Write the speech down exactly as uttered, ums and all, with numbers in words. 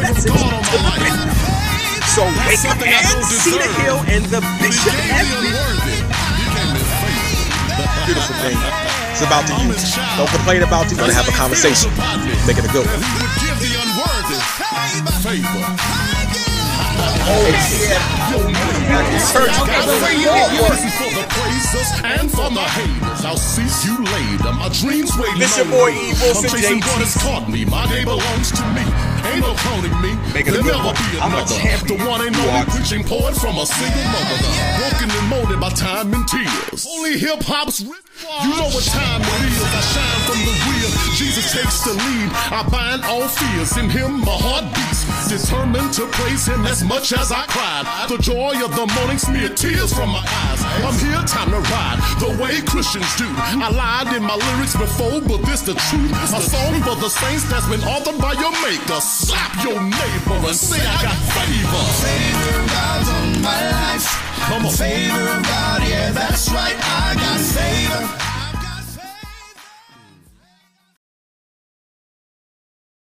message to the people. So wake up and see the hill and the bishop has been. Beautiful thing. It's about to you. Don't complain about it. You're gonna have a conversation. Make it a good one. Oh yeah. Church got the for the praisers and for the haters. I'll cease you later. My dreams waiting. This your boy E.Wilson, J T C. What has taught me. My day belongs to me. Ain't no cloning me. There'll never be another. The one ain't no preaching poet from a single mother. Broken and molded by time and tears. Only hip hop's rich. You know what time it is. I shine from the wheel. Jesus takes the lead. I bind all fears. In him my heart beats. Determined to praise him as much as I cried. The joy of the morning smeared tears from my eyes. I'm here, time to ride the way Christians do. I lied in my lyrics before, but this the truth. A song for the saints that's been authored by your maker. Slap your neighbor and say I got favor. Favor of God on my life. Come on. Favor of